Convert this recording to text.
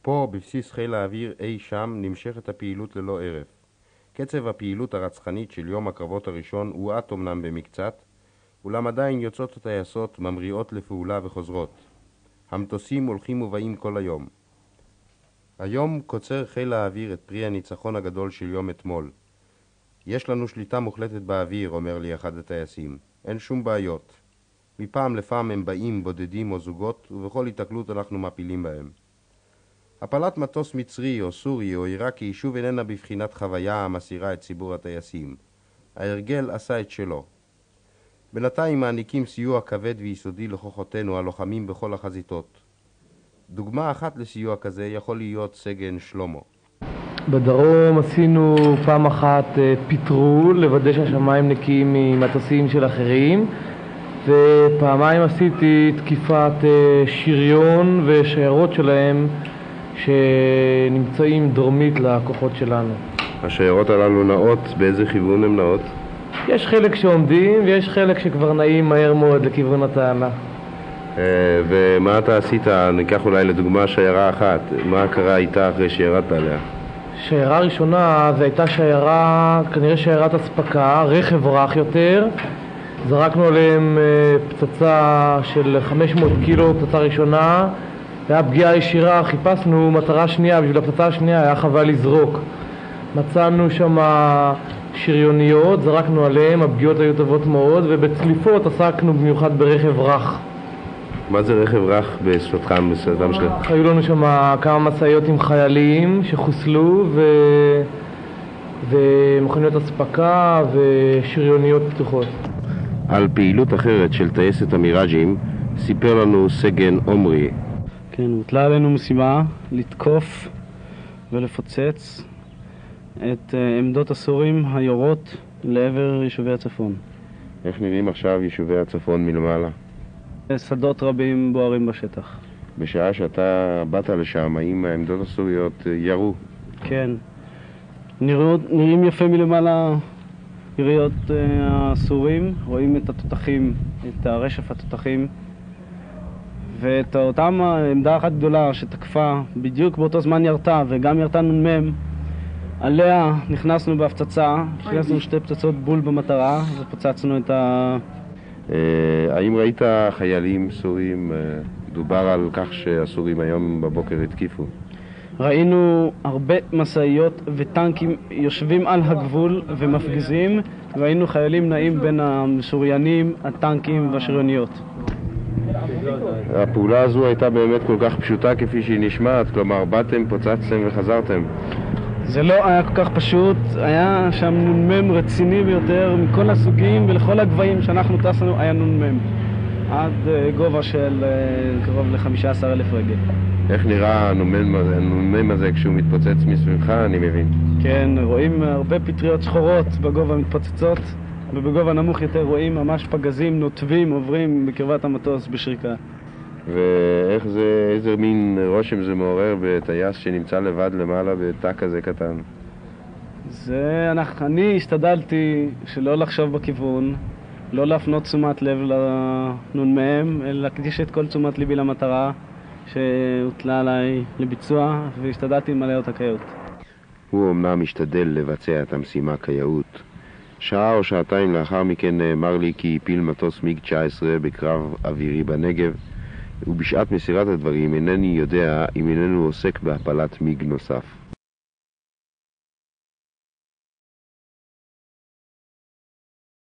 פה, בבסיס חיל האוויר אי שם, נמשכת הפעילות ללא ערף. קצב הפעילות הרצחנית של יום הקרבות הראשון הואט אמנם במקצת, אולם עדיין יוצאות הטייסות ממריאות לפעולה וחוזרות. המטוסים הולכים ובאים כל היום. היום קוצר חיל האוויר את פרי הניצחון הגדול של יום אתמול. יש לנו שליטה מוחלטת באוויר, אומר לי אחד הטייסים. אין שום בעיות. מפעם לפעם הם באים בודדים או זוגות, ובכל התקלות אנחנו מפילים בהם. הפלת מטוס מצרי או סורי או עיראקי שוב איננה בבחינת חוויה המסירה את ציבור הטייסים. ההרגל עשה את שלו. בינתיים מעניקים סיוע כבד ויסודי לכוחותינו הלוחמים בכל החזיתות. דוגמה אחת לסיוע כזה יכול להיות סגן שלמה. בדרום עשינו פעם אחת פטרול, לוודא שהשמיים נקיים ממטוסים של אחרים, ופעמיים עשיתי תקיפת שריון ושיירות שלהם שנמצאים דרומית לכוחות שלנו. השיירות הללו נעות, באיזה כיוון הן נעות? יש חלק שעומדים ויש חלק שכבר נעים מהר מאוד לכיוון התעלה. ומה אתה עשית? ניקח אולי לדוגמה שיירה אחת. מה קרה איתה אחרי שירדת עליה? שיירה ראשונה זו הייתה שיירה, כנראה שיירת הספקה, רכב רך יותר. זרקנו עליהם פצצה של 500 קילו, פצצה ראשונה. היה פגיעה ישירה, חיפשנו מטרה שנייה, בשביל הפצצה השנייה היה חבל לזרוק. מצאנו שם שריוניות, זרקנו עליהם, הפגיעות היו טובות מאוד, ובצליפות עסקנו במיוחד ברכב רך. מה זה רכב רך בשפתכם, בסרטם שלך? היו לנו שם כמה מסעיות עם חיילים שחוסלו, ומכוניות הספקה ושריוניות פתוחות. על פעילות אחרת של טייסת המיראג'ים סיפר לנו סגן עומרי. כן, הוטלה עלינו משימה לתקוף ולפוצץ את עמדות הסורים היורות לעבר יישובי הצפון. איך נראים עכשיו יישובי הצפון מלמעלה? שדות רבים בוערים בשטח. בשעה שאתה באת לשם, האם העמדות הסוריות ירו? כן. נראים יפה מלמעלה יריות הסורים, רואים את התותחים, את הרשף התותחים, ואת אותם עמדה אחת גדולה שתקפה, בדיוק באותו זמן ירתה, וגם ירתה נ"מ, עליה נכנסנו בהפצצה, הכנסנו שתי פצצות בול במטרה, ופצצנו את האם ראית חיילים סורים? דובר על כך שהסורים היום בבוקר התקיפו. ראינו הרבה מסעיות וטנקים יושבים על הגבול ומפגיזים, והיינו חיילים נעים בין המסוריינים, הטנקים והשריוניות. הפעולה הזו הייתה באמת כל כך פשוטה כפי שהיא נשמעת, כלומר באתם, פוצצתם וחזרתם. זה לא היה כל כך פשוט, היה שם נ"מ רציני ביותר מכל הסוגים ולכל הגבהים שאנחנו טסנו היה נ"מ עד גובה של קרוב ל-15,000 רגל. איך נראה הנ"מ הזה כשהוא מתפוצץ מסביבך, אני מבין? כן, רואים הרבה פטריות שחורות בגובה מתפוצצות, ובגובה נמוך יותר רואים ממש פגזים נוטבים עוברים בקרבת המטוס בשריקה. ואיך זה, איזה מין רושם זה מעורר בטייס שנמצא לבד למעלה בתא כזה קטן? אני השתדלתי שלא לחשוב בכיוון, לא להפנות תשומת לב לנ"מ, אלא להקדיש את כל תשומת ליבי למטרה שהוטלה עליי לביצוע, והשתדלתי למלא אותה כיאות. הוא אמנם משתדל לבצע את המשימה כיאות. שעה או שעתיים לאחר מכן נאמר לי כי הפיל מטוס מיג 19 בקרב אווירי בנגב, ובשעת מסירת הדברים אינני יודע אם איננו עוסק בהפלת מיג נוסף.